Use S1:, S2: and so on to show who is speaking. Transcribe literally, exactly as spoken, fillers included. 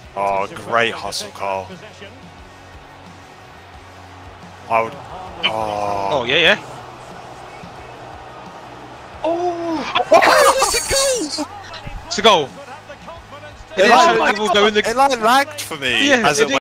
S1: Oh, great hustle, Carl. I would. Oh,
S2: Oh, yeah, yeah.
S1: oh, oh it's a goal!
S2: It's a goal.
S1: It,
S2: It,
S1: like,
S2: it will go in the.
S1: it like lagged for me
S2: Yeah,
S1: as
S2: it
S1: it